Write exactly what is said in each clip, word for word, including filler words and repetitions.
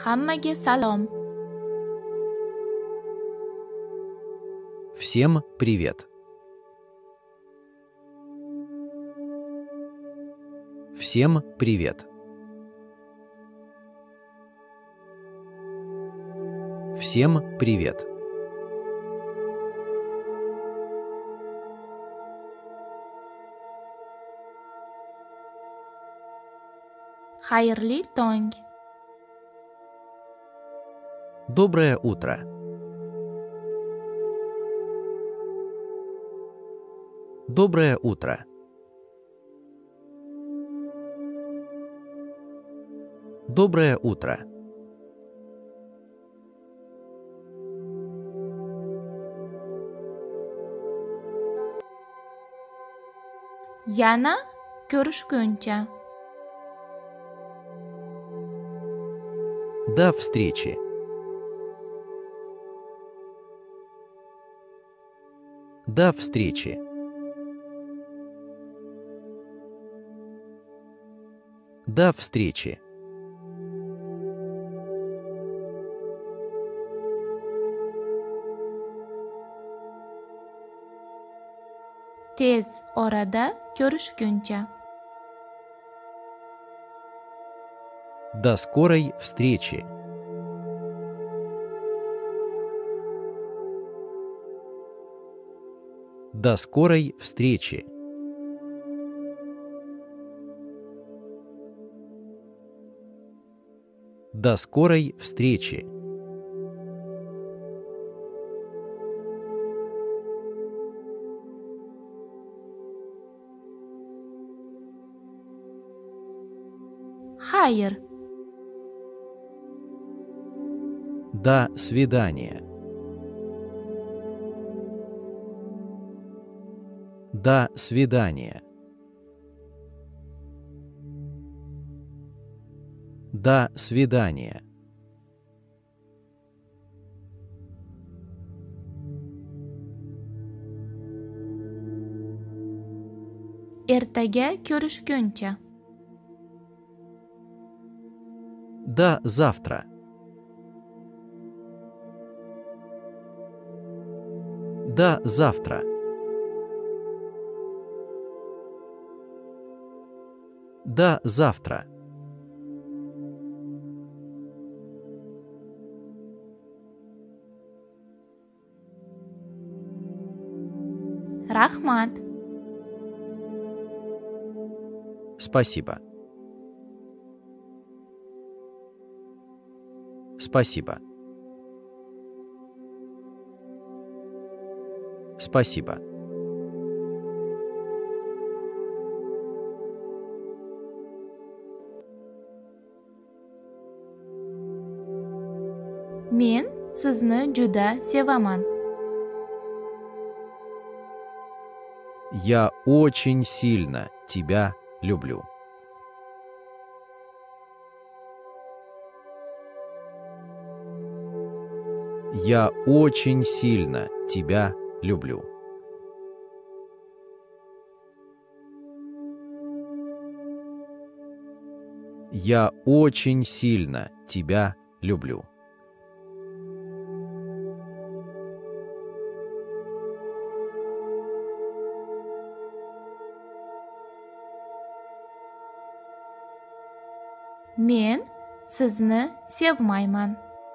Hammaga salom. Всем привет. Всем привет. Всем привет. Xayrli tong. Доброе утро. Доброе утро. Доброе утро. Yana ko'rishguncha. До встречи. До встречи. До встречи. Tez orada ko'rishguncha. До скорой встречи. До скорой встречи. До скорой встречи. Xayr. До свидания. До свидания. До свидания. Ertaga ko'rishguncha. До завтра. До завтра. До завтра. Rahmat. Спасибо. Спасибо. Спасибо. Men sizni juda sevaman. Я очень сильно тебя люблю. Я очень сильно тебя люблю. Я очень сильно тебя люблю. Men sizni sevmayman.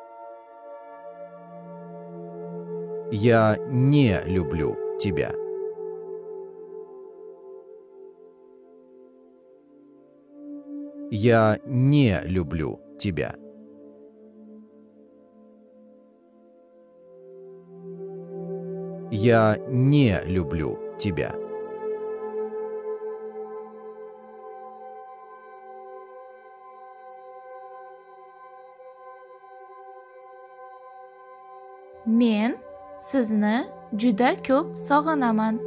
Я не люблю тебя. Я не люблю тебя. Я не люблю тебя. Men sizni juda ko'p sog'inaman.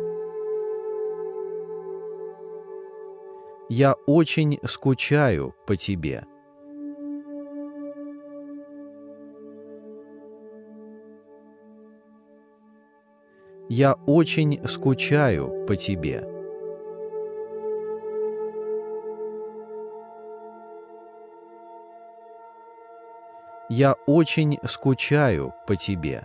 Я очень скучаю по тебе. Я очень скучаю по тебе. Я очень скучаю по тебе.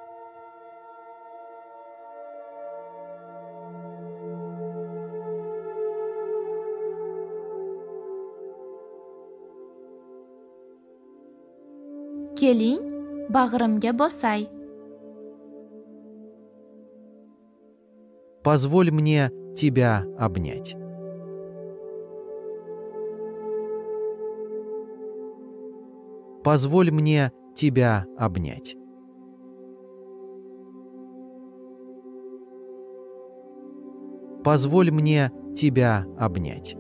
Keling, bag'rimga bosay. Позволь мне тебя обнять. Позволь мне тебя обнять. Позволь мне тебя обнять.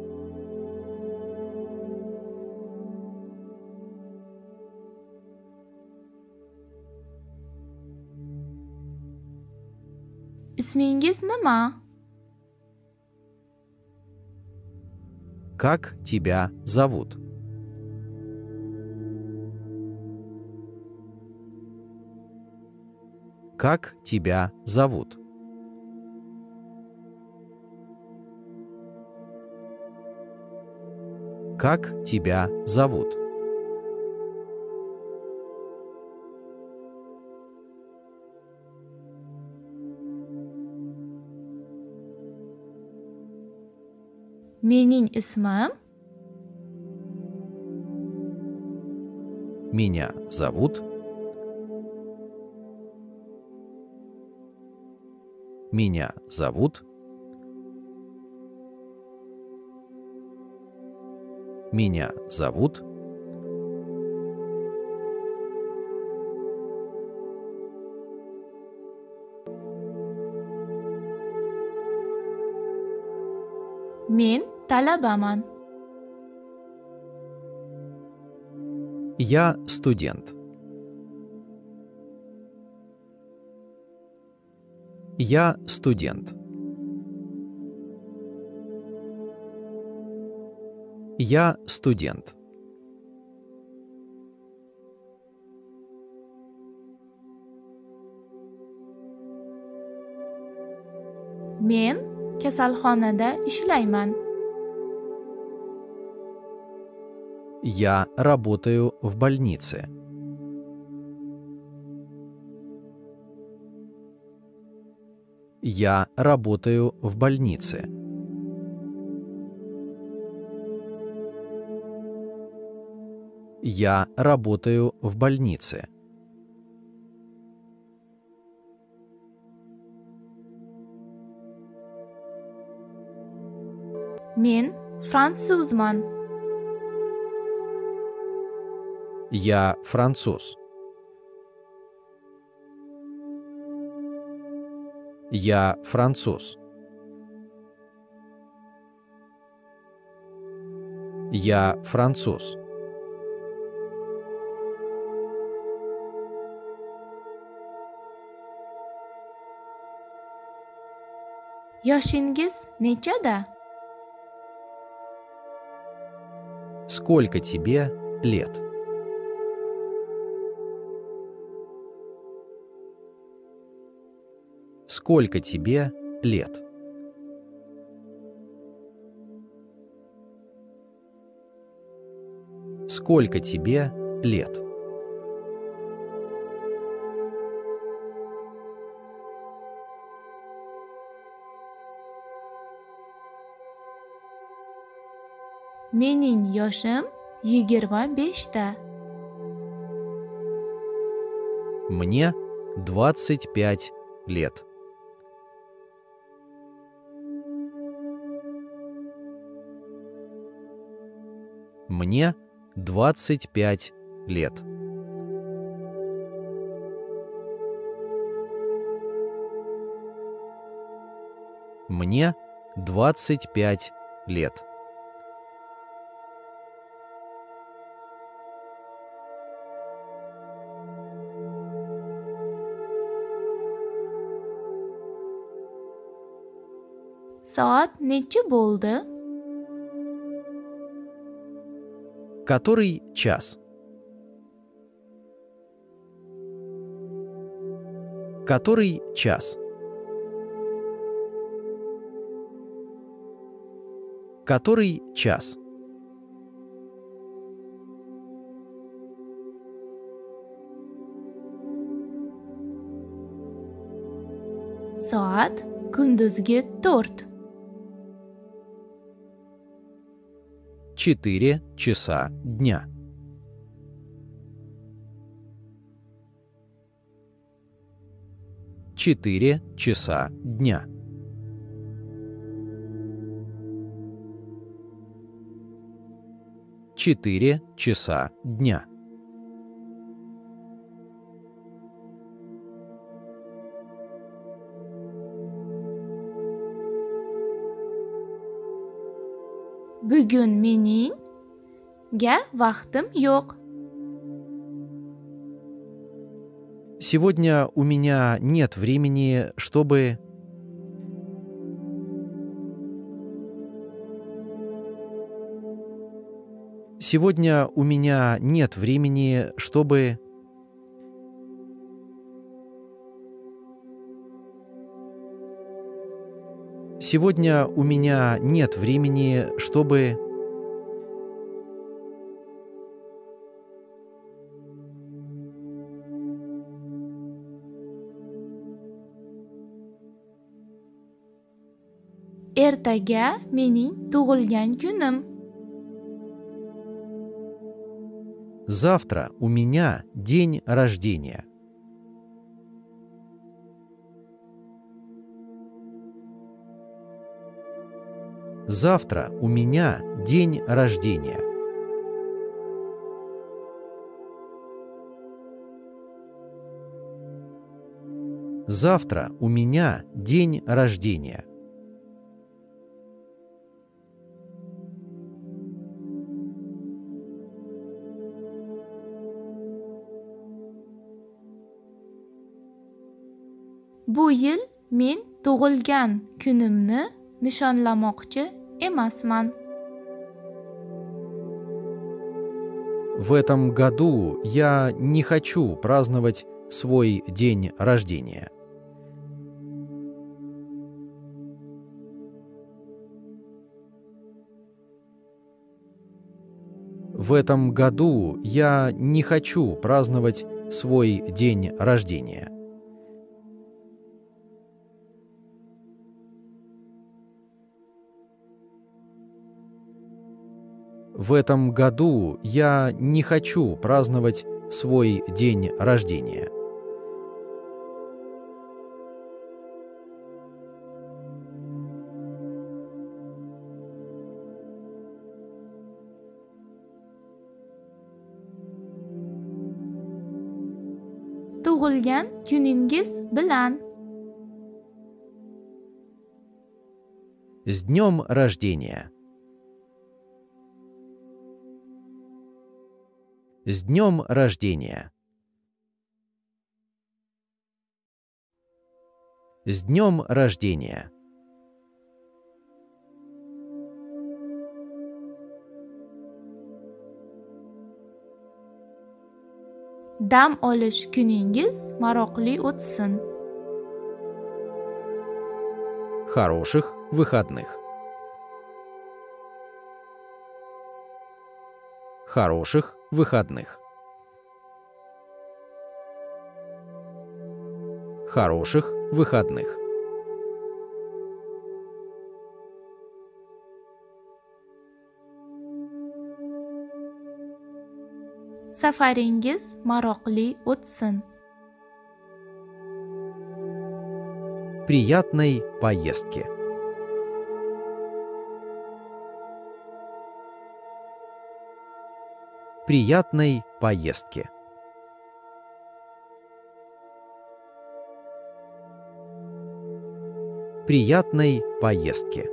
Ismingiz nima? Как тебя зовут? Как тебя зовут? Как тебя зовут? Mening ismim Меня зовут. Меня зовут. Меня зовут. Men talabaman. Я студент. Я студент. Я студент. Men kasalxonada ishlayman. Я работаю в больнице. Я работаю в больнице. Я работаю в больнице. Men fransuzman. Я француз. Я француз. Я француз. Yoshingiz nechada? Сколько тебе лет? Сколько тебе лет? Сколько тебе лет? Mening yoshim yigirma beshta. Мне двадцать пять лет. Мне двадцать пять лет. Мне двадцать пять лет. Soat nechi bo'ldi? Который час? Который час? Который час? soat kunduzgi to'rt. Четыре часа дня. Четыре часа дня. Четыре часа дня. Bugun mening ga vaqtim yo'q. Сегодня у меня нет времени, чтобы... Сегодня у меня нет времени, чтобы... Сегодня у меня нет времени, чтобы... Ertaga mening tug'ilgan kunim. Завтра у меня день рождения. Завтра у меня день рождения. Завтра у меня день рождения. Bu yil men tug'ilgan kunimni nishonlamoqchi emasman. В этом году я не хочу праздновать свой день рождения. В этом году я не хочу праздновать свой день рождения. В этом году я не хочу праздновать свой день рождения. Tug'ilgan kuningiz bilan. С днем рождения! С днем рождения! С днем рождения! Dam olish kuningiz maroqli o'tsin. Хороших выходных! Хороших выходных! Хороших выходных! Safaringiz maroqli o'tsin. Приятной поездки! Приятной поездки! Приятной поездки!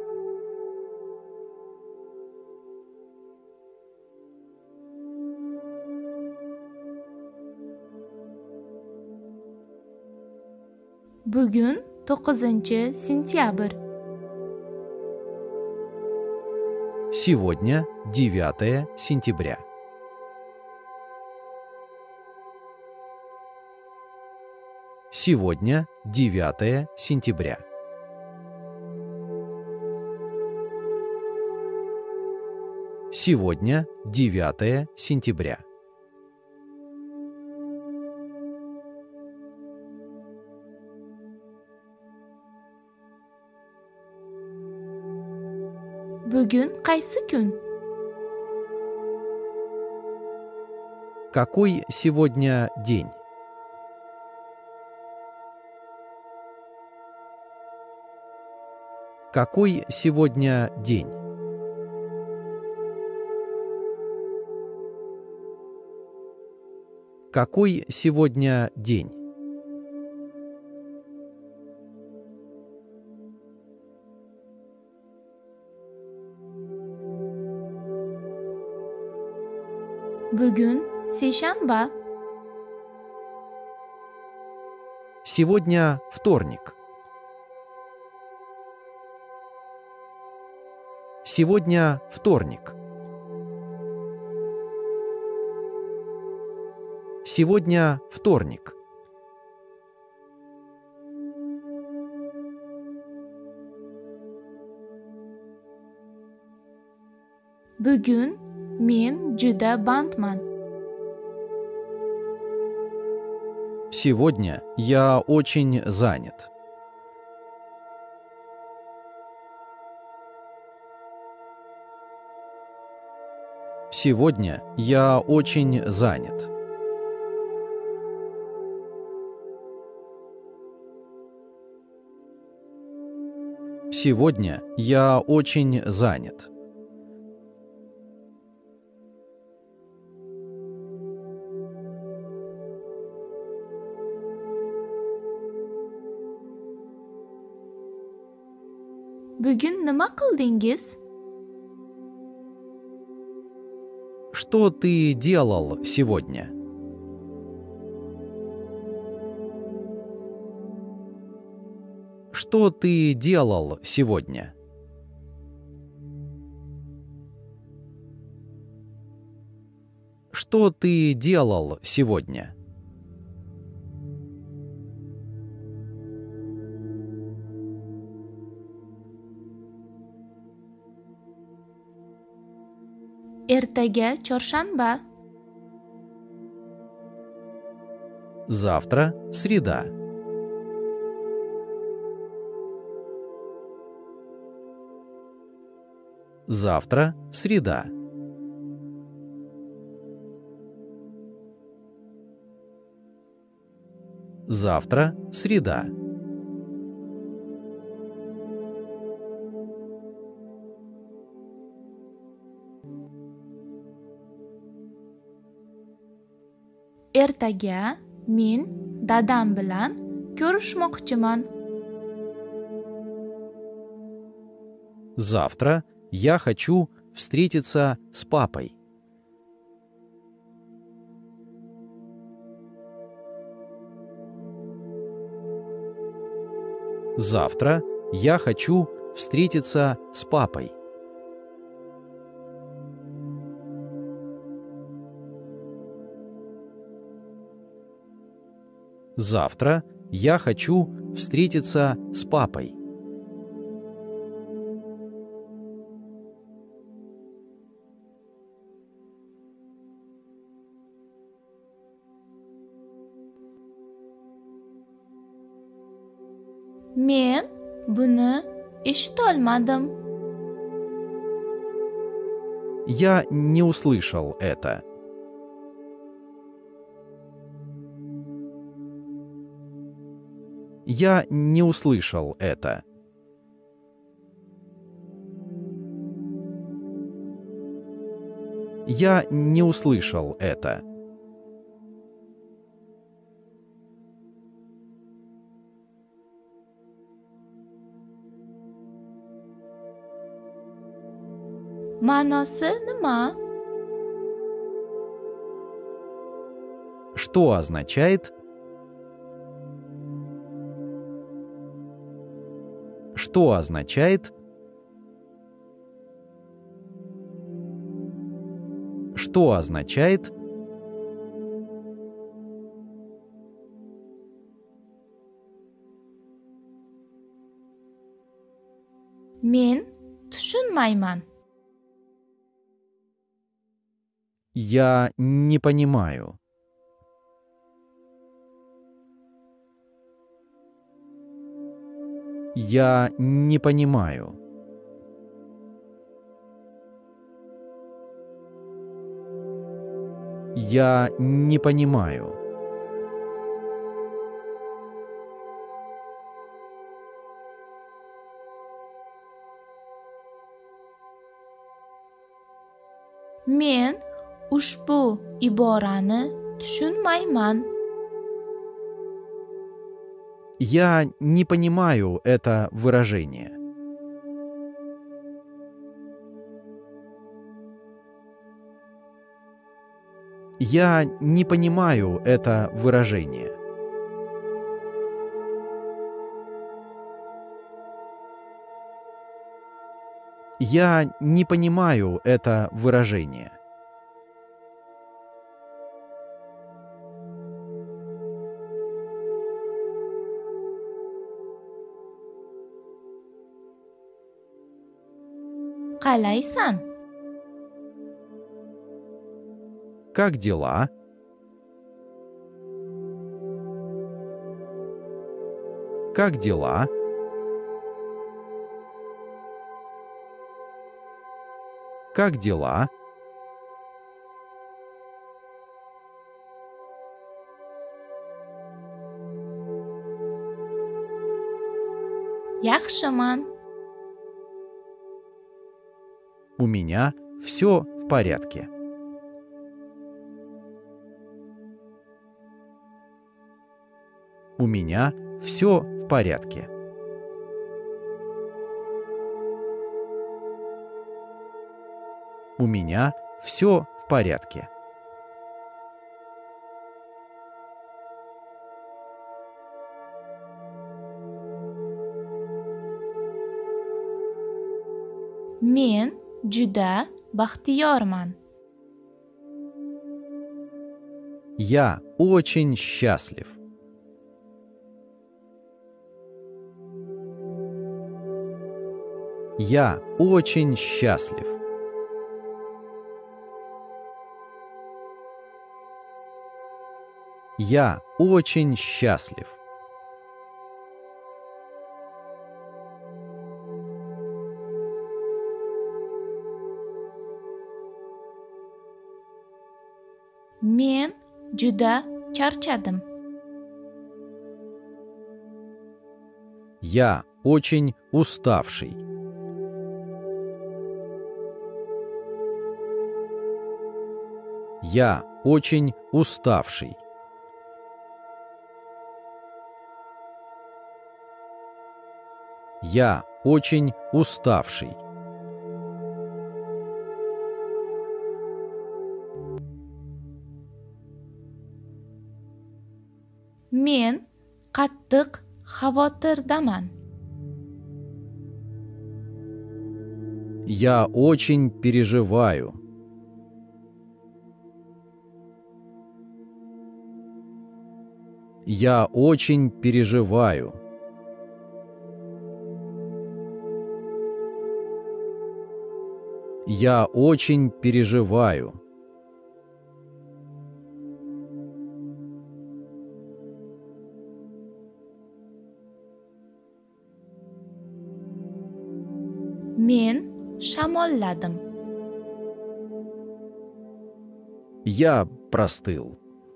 Bugun to'qqizinchi sentyabr. Сегодня девятое сентября. Сегодня девятое сентября. Сегодня девятое сентября. Bugun qaysi kun? Какой сегодня день? Какой сегодня день? Какой сегодня день? Bugun seshanba. Сегодня вторник. Сегодня вторник. Сегодня вторник. Bugun men juda bandman. Сегодня я очень занят. Сегодня я очень занят. Сегодня я очень занят. Bugun nima qildingiz? Что ты делал сегодня? Что ты делал сегодня? Что ты делал сегодня? Ertaga chorshanba. Завтра среда. Завтра среда. Завтра среда. Ertaga men dadam bilan ko'rishmoqchiman. Завтра я хочу встретиться с папой. Завтра я хочу встретиться с папой. Завтра я хочу встретиться с папой. Men buni eshitolmadim. Я не услышал это. Я не услышал это. Я не услышал это. Ma'nosi nima? Что означает? Что означает? Что означает? Men tushunmayman. Я не понимаю. Я не понимаю. Я не понимаю. Men ushbu iborani tushunmayman. Я не понимаю это выражение. Я не понимаю это выражение. Я не понимаю это выражение. Qalaysan? Как дела? Как дела? Как дела? Yaxshiman. У меня все в порядке. У меня все в порядке. У меня все в порядке. Men juda baxtiyorman. Я очень счастлив. Я очень счастлив. Я очень счастлив. Men juda charchadim. Я очень уставший. Я очень уставший. Я очень уставший. Men qattiq xavotirdaman. Я очень переживаю. Я очень переживаю. Я очень переживаю. Men shamolladim. Я простыл.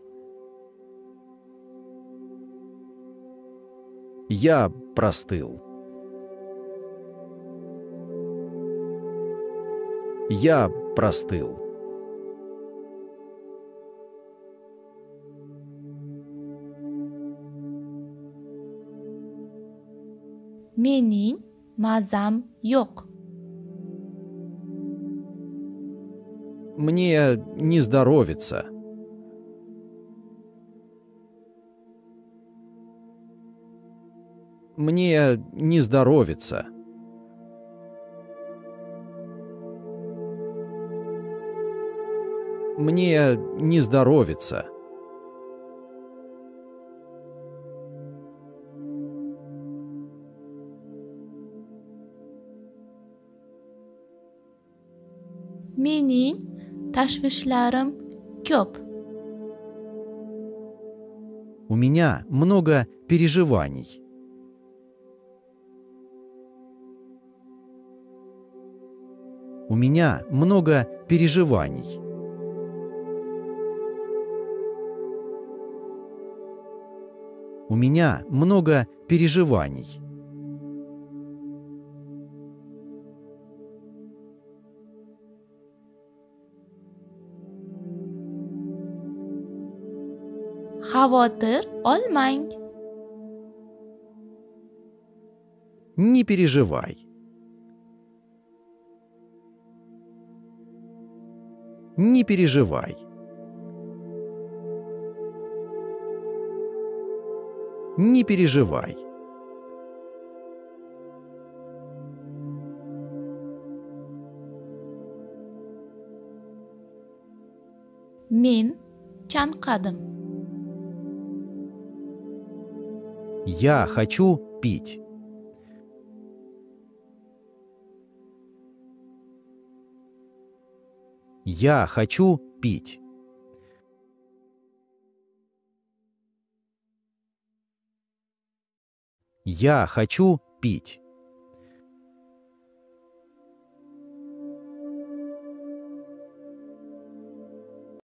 Я простыл. Я простыл. Mening mazam yo'q. Мне не здоровится. Мне не здоровится. Мне не здоровится. Mening tashvishlarim ko'p. У меня много переживаний. У меня много переживаний. У меня много переживаний. Xavotir olmang. Не переживай. Не переживай. Не переживай. Men chanqadim. Я хочу пить. Я хочу пить. Я хочу пить.